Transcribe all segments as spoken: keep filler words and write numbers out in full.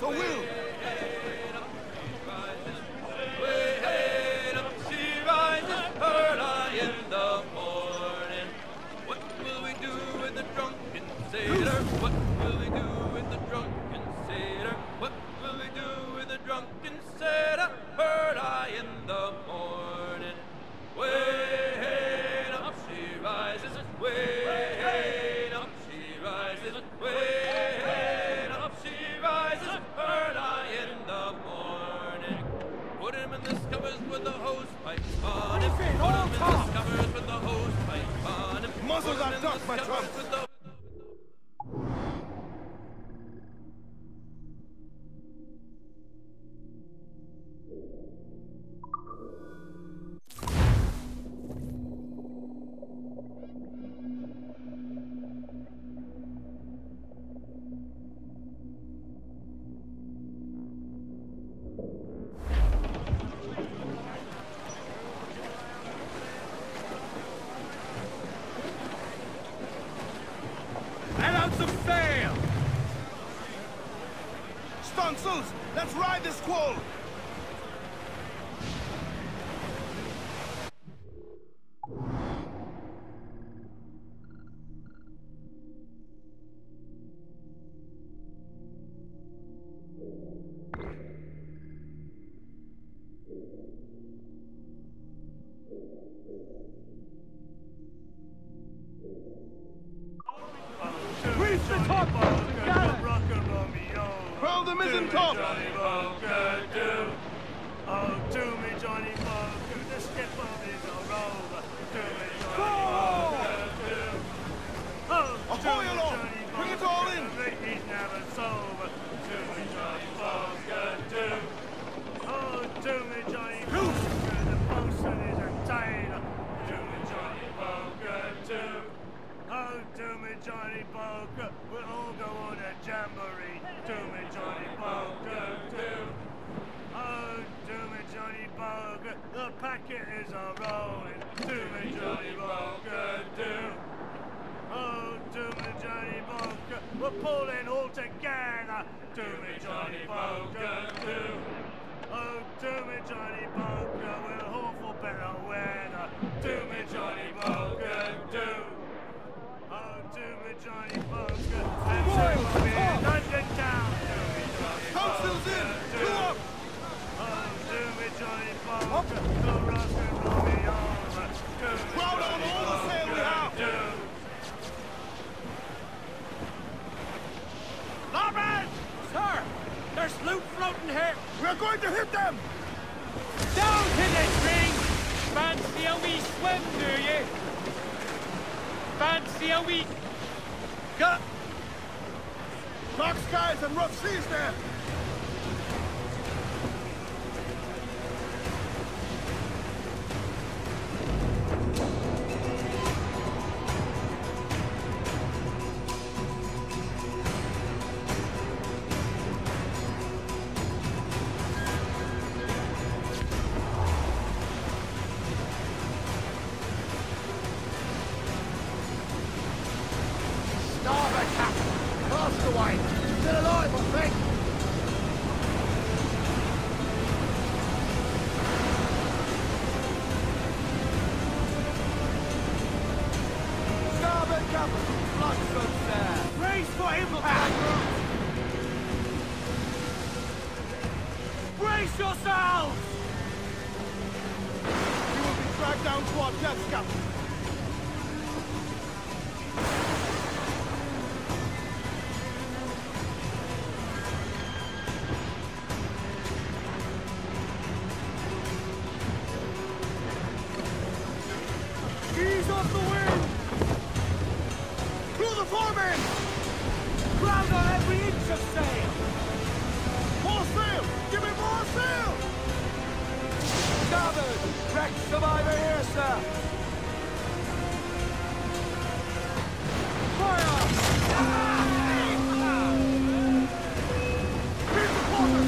for Will. What will we do with the drunken sailor? What will we do with the drunken sailor? Heard I in the morning. Way hey, up she rises. Way hey, up she rises. Way hey, up she rises. Heard I in the morning. Put him in the scuppers with the hose pipe on him. Put him in the scuppers with the hose pipe on him. Muzzles are ducked, my trump. Stunsails, let's ride this squall! Reach the top! Got it! Roll the mizzen top! Johnny Boker, do. Oh, do me, Johnny Boker. The skipper is a rover. Do me, Johnny Boker, do. Oh, Ahoy along! Bring it all in! He's never sober. Do me, Johnny Boker, do. Oh, do me, Johnny Boker. The bosun is a tailor. Do me, Johnny Boker, do. Oh, do me, Johnny Boker. We'll all go on a jamboree. Do me, Johnny Boker, do. Oh, do me, Johnny Boker. The packet is a rolling. Do me, Johnny Boker, do. Oh, do me, Johnny Boker. We're pulling all together. Do me, Johnny Boker, do. Oh, do me, Johnny Boker. We'll hope for better weather. Do me, Johnny Boker, do. Oh, do me, Johnny Boker. And so we'll be in London town. Do me, Johnny Stunsails in! Boker, Two do. up! Oh, do me, Johnny Boker. The rock and roll me over. Do me, Crowd on Johnny all the sail we Boker, have. do. Larboard! Sir! There's loot floating here! We're going to hit them! Down to the string! Fancy a wee swim, do you? Fancy a wee... Cut! Dark skies and rough seas there! Starboard, Captain! Cast away! Still alive, I think! Starboard, Captain! Bloodfoot there! Brace for impact! Brace yourselves! We will be dragged down to our deaths, Captain! Ease off the wind! Through the foreman! Ground on every inch of sail! More sail! Give me more sail! Starboard! Wrecked survivor here, sir! Fire! Here's the quarters!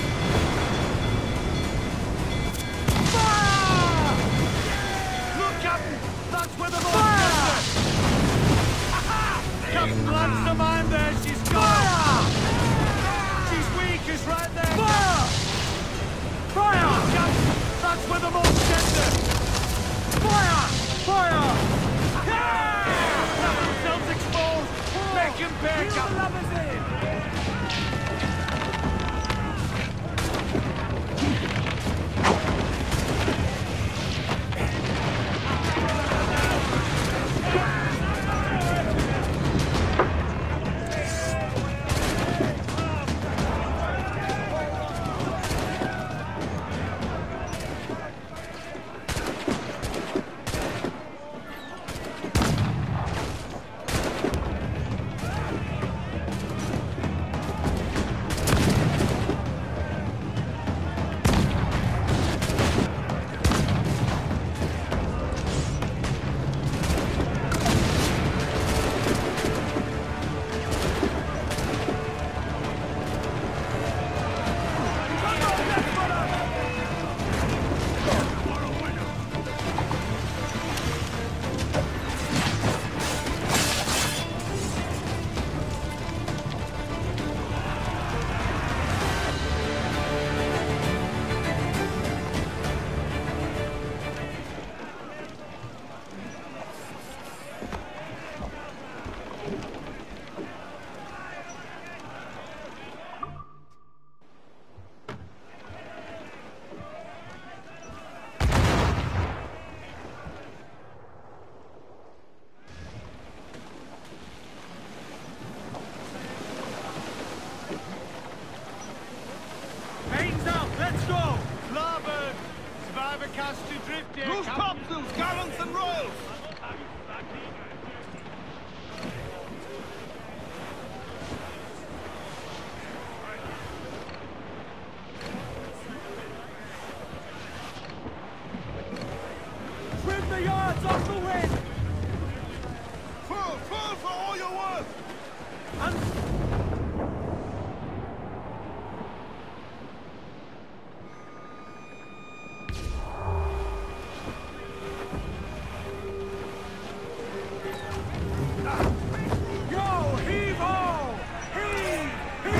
Look out Reel the lovers in! Pain's out, let's go! Larboard! Survivor cast to drift here. Loose topsails, gallants and royals! Trim the yards off the wind! Full, full for all your worth! And Yo, heave ho! Heave!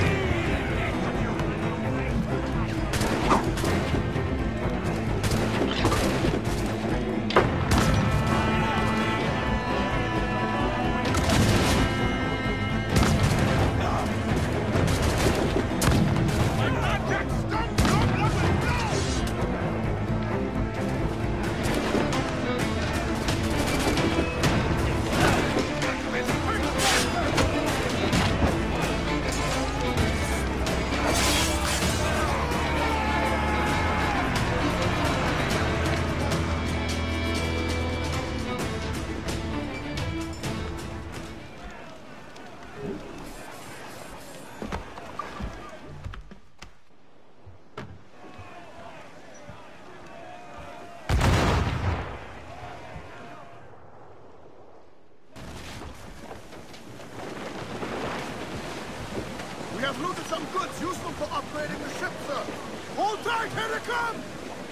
We have looted some goods useful for upgrading the ship, sir. Hold tight, here they come!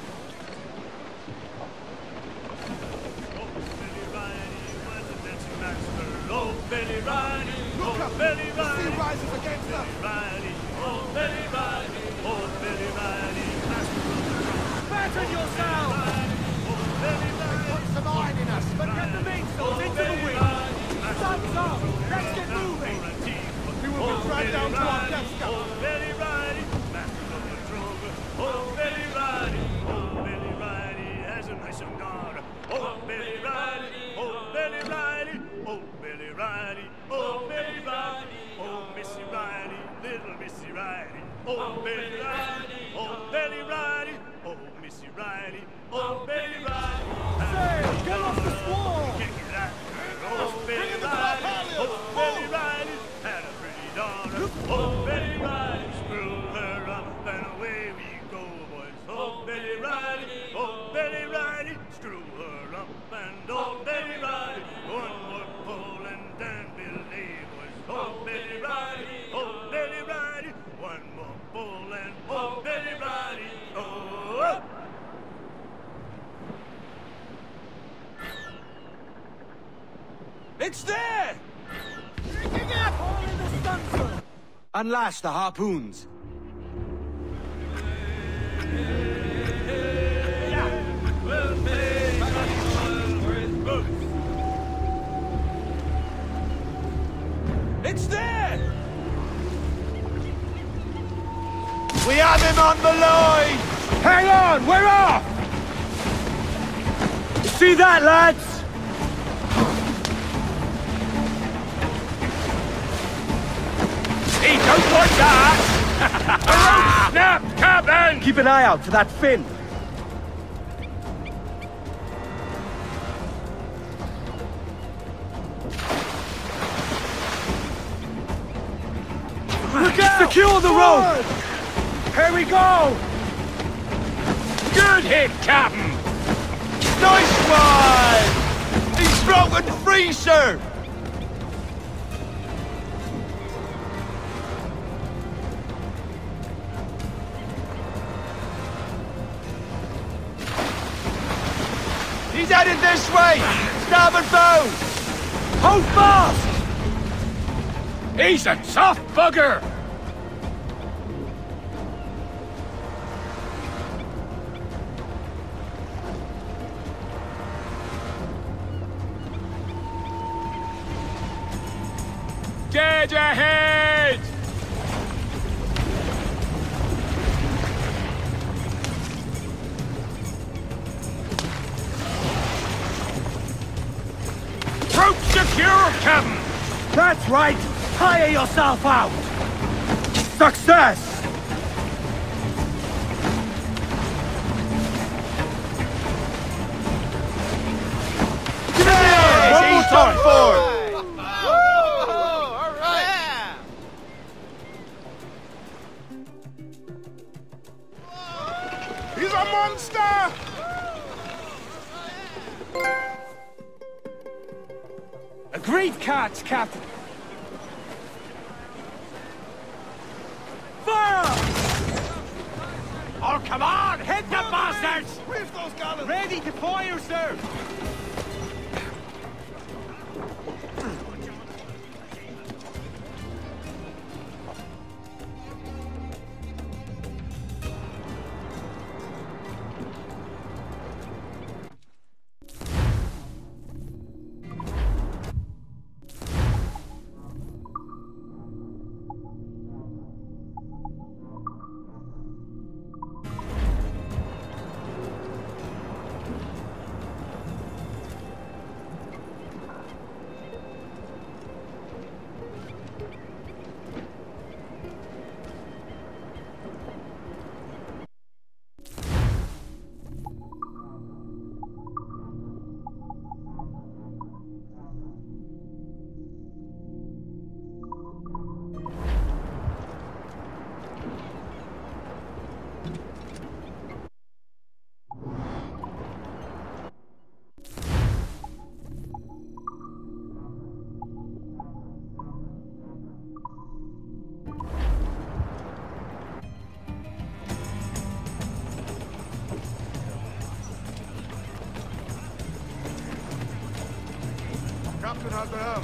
Oh, Billy Riley, Look oh, up! Billy The sea Riley, rises against us! Riley, oh, Billy Riley, oh, Billy Riley, master of the drum. Batten yourself! Oh, Billy Riley, Put some iron in us! but get the mainsails into the wind! Sun's up! Let's get moving! We will be dragged down to our death scout! Oh, Billy Riley, master of the drum. Oh, Billy Riley, oh, Billy Riley has a nice cigar. Oh, Billy Riley, oh, Billy Riley, oh, Billy Riley, oh, Billy Riley, oh, Missy Riley, little Missy Riley. Oh, Billy Riley, oh, Billy Riley, oh, Missy Riley, oh, Billy Riley. Say, get off the squall! Kick it out. Oh, Billy Riley, oh, Billy Riley, had a pretty daughter. Oh, Billy Riley, screw her up and away we go, boys. Oh, Billy Riley, oh, Billy Riley, screw her up and oh, Billy Riley, one more pull and then Billy, boys. Oh, Billy Riley, oh, Billy Riley, one more pull and oh, Billy Riley, oh. It's there! Picking up! All in the stunsail! Unlash the harpoons. It's there! him on the line! Hang on, we're off! See that, lads? He don't like that! Snap, Captain! Keep an eye out for that fin. Look out! Secure the rope! Here we go! Good hit, Captain! Nice one! He's broken free, sir! He's headed this way! Starboard bow! Hold fast! He's a tough bugger! Dead ahead! Rope secure, Captain! That's right! Hire yourself out! Success! Yes, One more he's time. done for! He's a monster! A great catch, Captain! Fire! Oh, come on! Hit the bastards! Where's those gallons? Ready to fire, sir! Captain has the helm.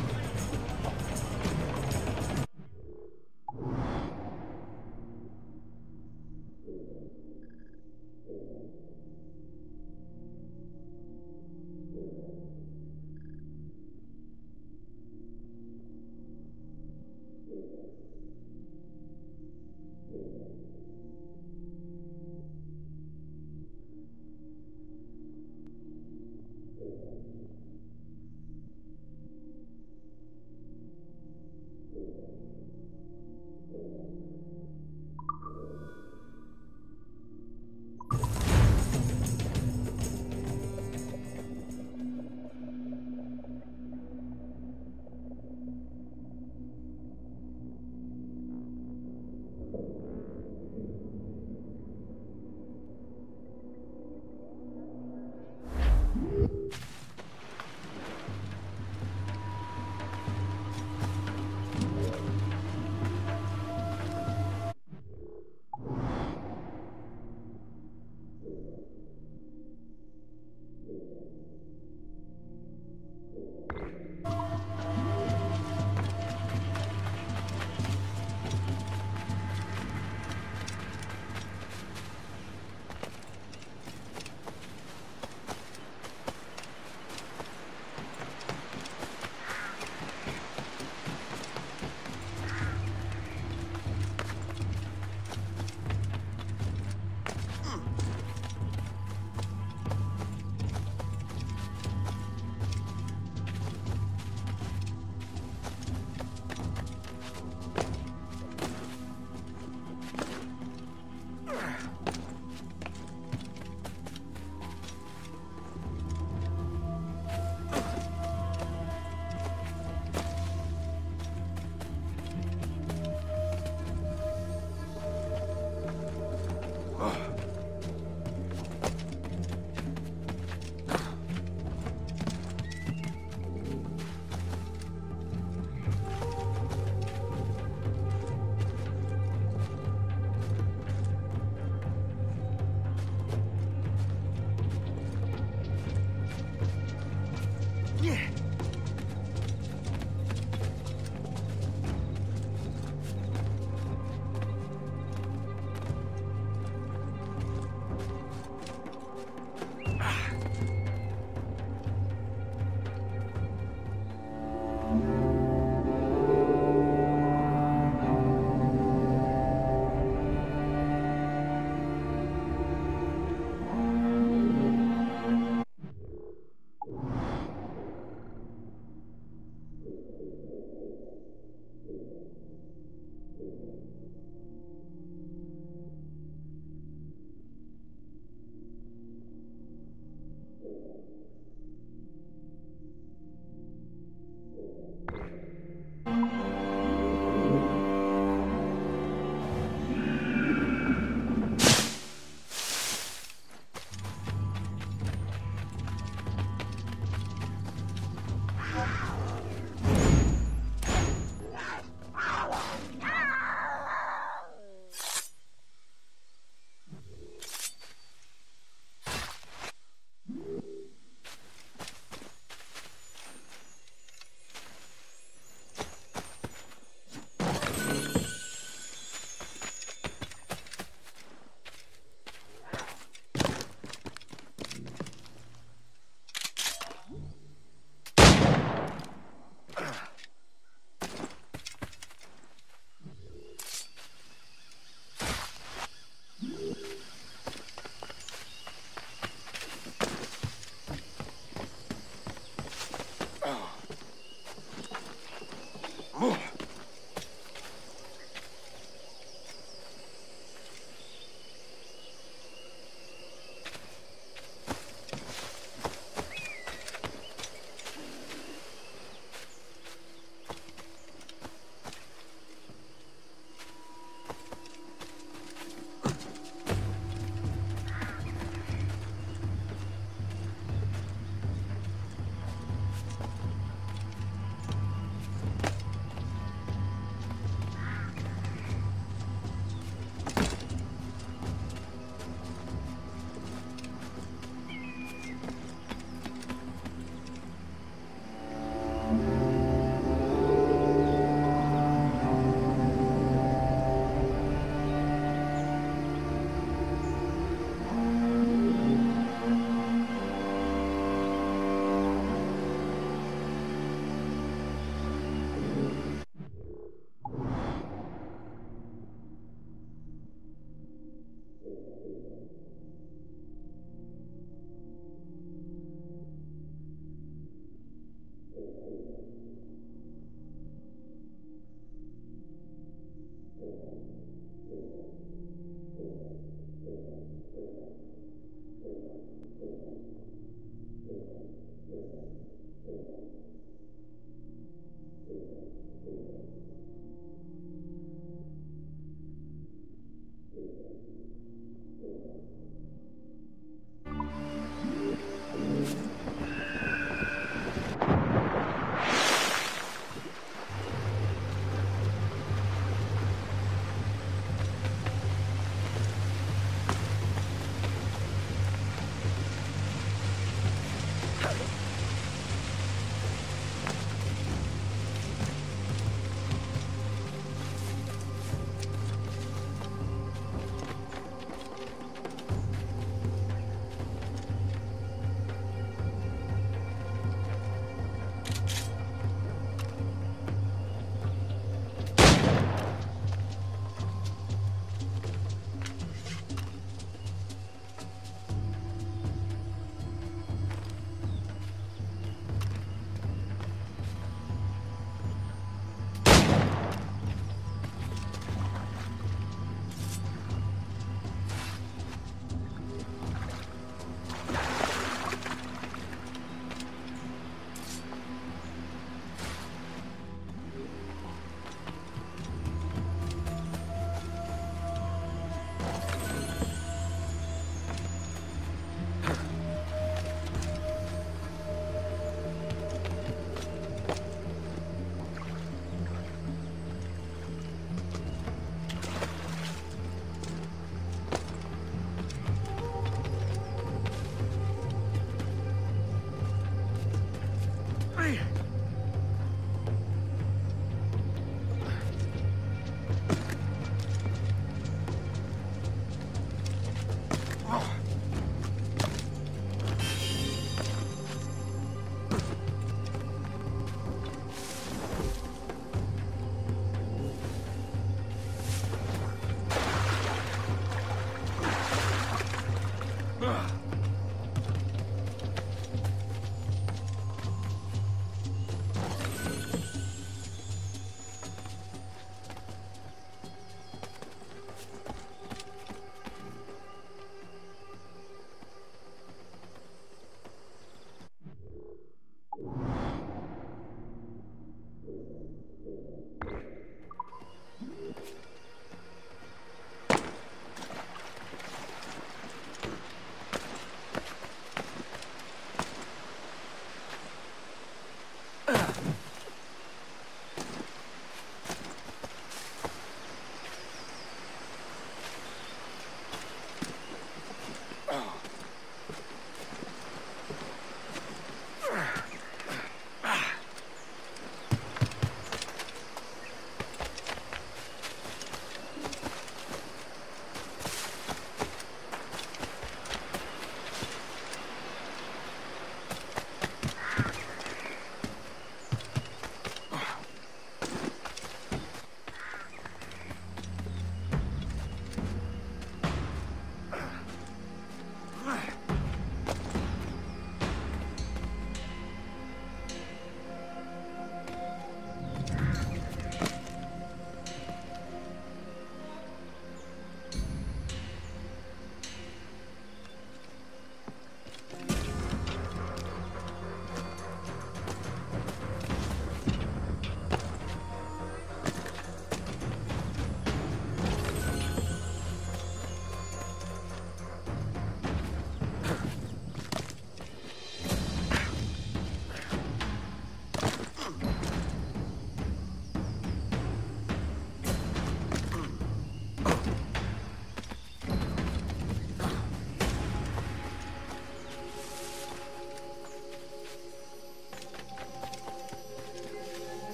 Oh.